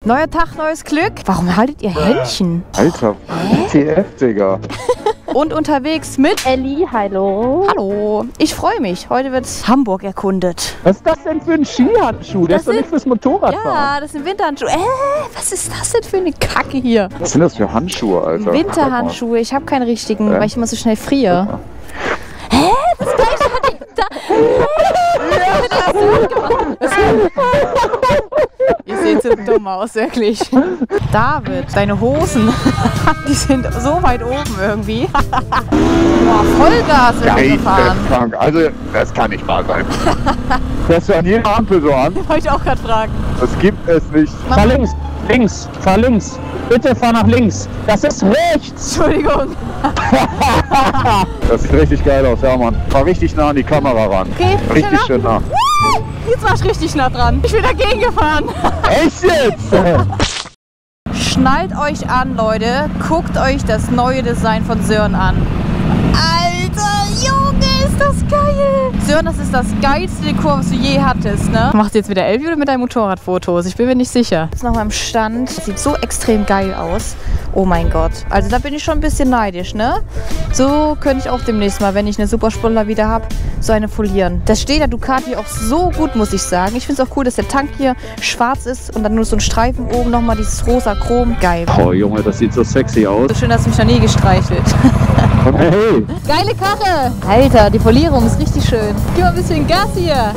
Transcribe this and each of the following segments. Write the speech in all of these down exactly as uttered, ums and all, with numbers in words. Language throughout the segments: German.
Neuer Tag, neues Glück. Warum haltet ihr Händchen? Alter, W T F, Digga. Und unterwegs mit Elli, hallo. Hallo. Ich freue mich. Heute wird Hamburg erkundet. Was ist das denn für ein Skihandschuh? Das, Das ist doch nicht sind- fürs Motorradfahren. Ja, das sind Winterhandschuhe. Äh, was ist das denn für eine Kacke hier? Was sind das für Handschuhe, Alter? Winterhandschuhe. Ich habe keine richtigen, Ja. weil ich immer so schnell friere. Hä? Das gleiche hatte ich da. Hä? Das hast du gut gemacht. Das- Ihr seht so dumm aus, wirklich. David, deine Hosen, die sind so weit oben irgendwie. Boah, Vollgas wird hier gefahren. Geisteskrank. Also, das kann nicht wahr sein. Das hört jede Ampel so an. Wollte ich auch gerade fragen. Das gibt es nicht. Fahr links, links, fahr links. Bitte fahr nach links. Das ist rechts. Entschuldigung. Das sieht richtig geil aus, ja, Mann. Fahr richtig nah an die Kamera ran. Okay, Richtig schön nah. Jetzt war ich richtig nah dran. Ich bin dagegen gefahren. Echt jetzt? Schnallt euch an, Leute. Guckt euch das neue Design von Sören an. Alter, Junge, ist das geil. Sören, das ist das geilste Dekor, was du je hattest, ne? Machst du jetzt mit der Elvi oder mit deinen Motorradfotos? Ich bin mir nicht sicher. Das ist noch mal im Stand. Das sieht so extrem geil aus. Oh mein Gott. Also da bin ich schon ein bisschen neidisch, ne? So könnte ich auch demnächst mal, wenn ich eine Superspoiler wieder habe, so eine folieren. Das steht der Ducati auch so gut, muss ich sagen. Ich finde es auch cool, dass der Tank hier schwarz ist und dann nur so ein Streifen oben nochmal dieses rosa Chrom. Geil. Oh Junge, das sieht so sexy aus. So schön, dass du mich noch nie gestreichelt. Hey. Geile Karre! Alter, die Polierung ist richtig schön. Gib mal ein bisschen Gas hier.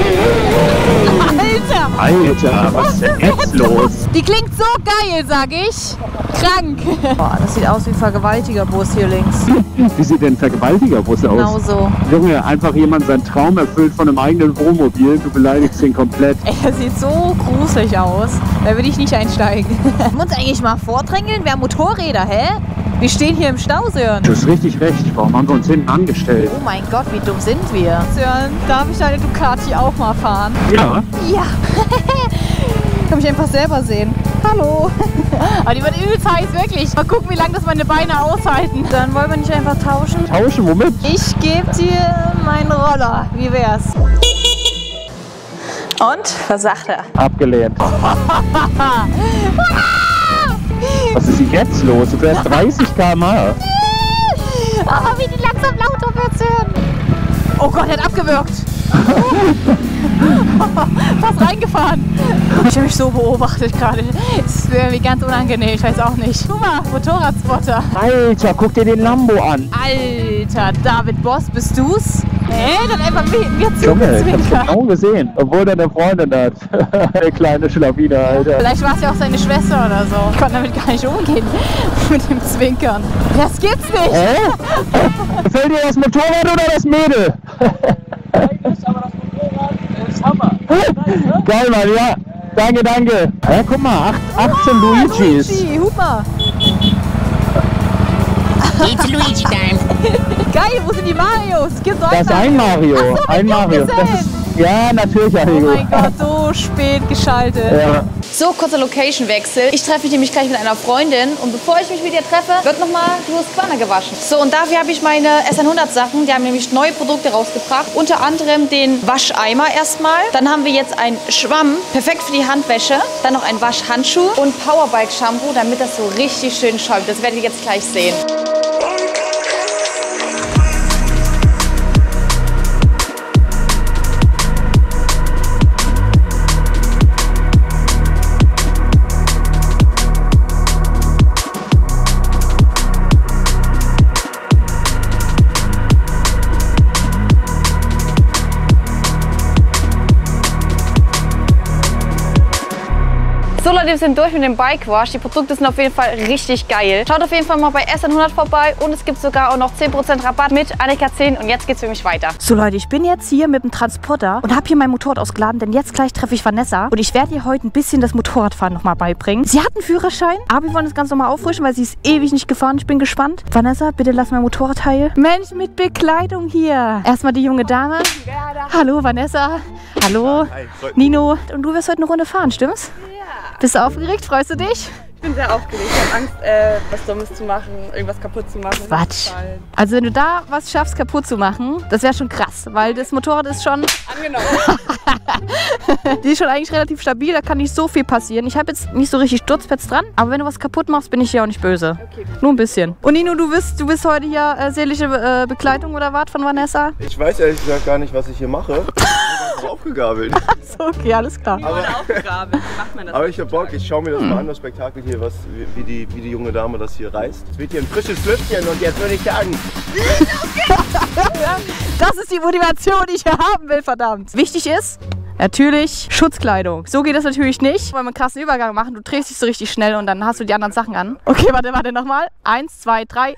Alter! Alter, was ist denn jetzt los? Die klingt so geil, sag ich. Krank. Boah, das sieht aus wie ein Vergewaltigerbus hier links. Wie sieht denn ein Vergewaltigerbus aus? Genau so. Junge, einfach jemand seinen Traum erfüllt von einem eigenen Wohnmobil. Du beleidigst ihn komplett. Ey, das sieht so gruselig aus. Da würde ich nicht einsteigen. Wollen wir uns eigentlich mal vordrängeln? Wir haben Motorräder, hä? Wir stehen hier im Stau, Sören. Du hast richtig recht. Warum haben wir uns hinten angestellt? Oh mein Gott, wie dumm sind wir? Sören, darf ich deine Ducati auch mal fahren? Ja. Ja. Kann mich einfach selber sehen. Hallo. Aber die wird übelst heiß, wirklich. Mal gucken, wie lange das meine Beine aushalten. Dann wollen wir nicht einfach tauschen? Tauschen, womit? Ich gebe dir meinen Roller. Wie wär's? Und? Was sagt er? Abgelehnt. Was ist denn jetzt los? Du fährst dreißig Kilometer pro Stunde. Oh, wie die langsam lauter wird, Sören. Oh Gott, er hat abgewürgt. Fast reingefahren. Ich habe mich so beobachtet gerade. Es wäre irgendwie ganz unangenehm, ich weiß auch nicht. Guck mal, Motorradspotter. Alter, guck dir den Lambo an. Alter, David Boss, bist du's? Hä? Dann einfach mir zu Junge, ich hab's genau gesehen. Obwohl der eine Freundin hat. Eine kleine Schlawine, Alter. Vielleicht war es ja auch seine Schwester oder so. Ich konnte damit gar nicht umgehen. Mit dem Zwinkern. Das gibt's nicht. Hä? Gefällt dir das Motorrad oder das Mädel? Aber das Motorrad ist Hammer. Geil, Mann, ja. Danke, danke. Ja, guck mal, acht, achtzehn Luigis. Luigi, hup mal. It's Luigi time. Geil, wo sind die Marios? Gibt's Das ist ein Mario. Ach so, ein mit Mario. Junggesellen. Das ist, ja, natürlich, Oh Arrigo. mein Gott, so spät geschaltet. Ja. So, kurzer Location-Wechsel. Ich treffe mich nämlich gleich mit einer Freundin und bevor ich mich mit ihr treffe, wird nochmal die Husqvarna gewaschen. So, und dafür habe ich meine S hundert Sachen. Die haben nämlich neue Produkte rausgebracht. Unter anderem den Wascheimer erstmal. Dann haben wir jetzt einen Schwamm, perfekt für die Handwäsche. Dann noch ein Waschhandschuh und Powerbike-Shampoo, damit das so richtig schön schäumt. Das werdet ihr jetzt gleich sehen. So Leute, wir sind durch mit dem Bike Wash. Die Produkte sind auf jeden Fall richtig geil. Schaut auf jeden Fall mal bei S hundert vorbei und es gibt sogar auch noch zehn Prozent Rabatt mit Annika zehn und jetzt geht's für mich weiter. So Leute, ich bin jetzt hier mit dem Transporter und habe hier mein Motorrad ausgeladen, denn jetzt gleich treffe ich Vanessa und ich werde ihr heute ein bisschen das Motorradfahren noch mal beibringen. Sie hat einen Führerschein, aber wir wollen das Ganze nochmal auffrischen, weil sie ist ewig nicht gefahren. Ich bin gespannt. Vanessa, bitte lass mein Motorrad heil. Mensch mit Bekleidung hier. Erstmal die junge Dame. Hallo Vanessa. Hallo Nino. Und du wirst heute eine Runde fahren, stimmt's? Bist du aufgeregt? Freust du dich? Ich bin sehr aufgeregt. Ich habe Angst, äh, was Dummes zu machen, irgendwas kaputt zu machen. Quatsch. Also wenn du da was schaffst, kaputt zu machen, das wäre schon krass, weil das Motorrad ist schon... Angenommen. Die ist schon eigentlich relativ stabil, da kann nicht so viel passieren. Ich habe jetzt nicht so richtig Sturzpads dran, aber wenn du was kaputt machst, bin ich hier auch nicht böse. Okay. Nur ein bisschen. Und Nino, du bist, du bist heute hier äh, seelische äh, Begleitung oder was von Vanessa? Ich weiß ehrlich gesagt gar nicht, was ich hier mache. Ich bin aufgegabelt. So, okay, alles klar. Aber, aufgegabelt. Wie macht man das? Aber ich hab Bock, ich schaue mir das mal an, das Spektakel hier, was, wie, die, wie die junge Dame das hier reißt. Es wird hier ein frisches Lüftchen und jetzt würde ich sagen... Das ist die Motivation, die ich hier haben will, verdammt. Wichtig ist, natürlich Schutzkleidung. So geht das natürlich nicht. Wollen wir einen krassen Übergang machen. Du drehst dich so richtig schnell und dann hast du die anderen Sachen an. Okay, warte, warte nochmal. Eins, zwei, drei.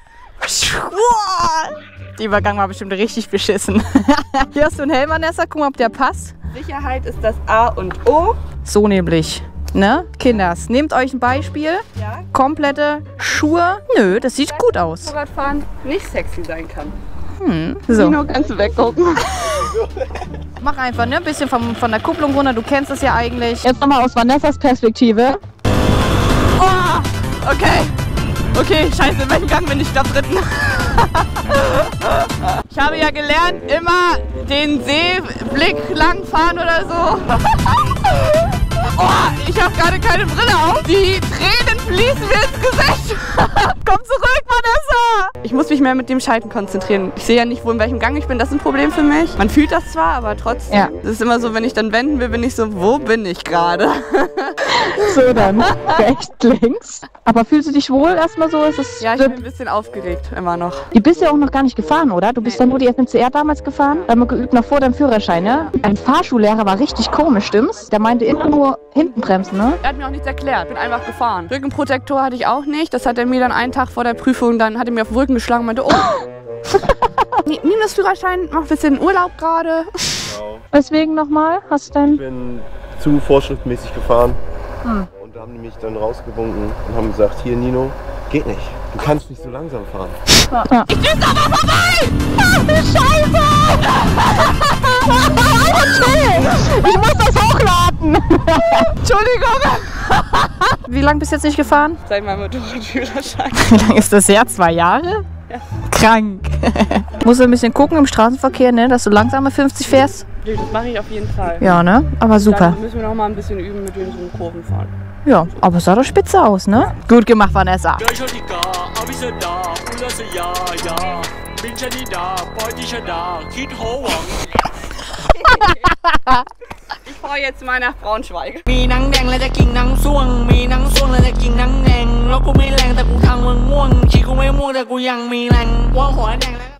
Der Übergang war bestimmt richtig beschissen. Hier hast du einen Helm, Vanessa. Guck mal, ob der passt. Sicherheit ist das A und O. So nämlich. Ne? Kinders, nehmt euch ein Beispiel. Ja. Komplette Schuhe. Nö, das sieht gut aus. Fahrradfahren nicht sexy sein kann. Hm, so. Nino, kannst du weggucken? Mach einfach, ne? Ein bisschen vom, von der Kupplung runter. Du kennst es ja eigentlich. Jetzt nochmal aus Vanessas Perspektive. Oh, okay. Okay, scheiße, in welchem Gang bin ich? Ich glaube dritten. Ich habe ja gelernt, immer den Seeblick lang fahren oder so. Oh, ich habe gerade keine Brille auf. Die Tränen fließen mir ins Gesicht. Komm zurück, Vanessa. Ich muss mich mehr mit dem Schalten konzentrieren. Ich sehe ja nicht, wo in welchem Gang ich bin. Das ist ein Problem für mich. Man fühlt das zwar, aber trotzdem. Ja. Das ist immer so, wenn ich dann wenden will, bin ich so, wo bin ich gerade? So, dann rechts, links. Aber fühlst du dich wohl erstmal so? Ist es Ja, ich bin ein bisschen aufgeregt, immer noch. Du bist ja auch noch gar nicht gefahren, oder? Du bist ja nur die F N C R damals gefahren. Da haben wir geübt noch vor deinem Führerschein, ne? Ein Fahrschullehrer war richtig komisch, stimmt's? Der meinte immer nur hinten bremsen, ne? Er hat mir auch nichts erklärt. Ich bin einfach gefahren. Rückenprotektor hatte ich auch nicht. Das hat er mir dann einen Tag vor der Prüfung, dann hat er mir auf den Rücken geschlagen und meinte, oh, nimm das Führerschein, mach ein bisschen Urlaub gerade. Genau. Weswegen nochmal? Hast du Ich denn... bin zu vorschriftmäßig gefahren. Hm. Und da haben die mich dann rausgewunken und haben gesagt, hier Nino, geht nicht. Du kannst nicht so langsam fahren. Ja. Ich düse aber vorbei! Ach, du Scheiße! Ich muss das hochladen! Entschuldigung! Wie lange bist du jetzt nicht gefahren? Seit meinem Motorradführerschein. Wie lange ist das her? Zwei Jahre? Ja. Krank. Musst du ein bisschen gucken im Straßenverkehr, ne? Dass du langsamer fünfzig fährst? Das mache ich auf jeden Fall. Ja, ne? Aber super. Dann müssen wir noch mal ein bisschen üben mit den so Kurven fahren. Ja, aber es sah doch spitze aus, ne? Gut gemacht, Vanessa. Ich fahre jetzt mal nach Braunschweig. มีหนังแดงและจะกินหนังส้วงมีหนังส้วงและจะกินหนังแดงแล้วกูไม่แรงแต่กูทางมึงง่วงชีกูไม่ม่วงแต่กูยังมีแรงว่าหัวแดงแล้ว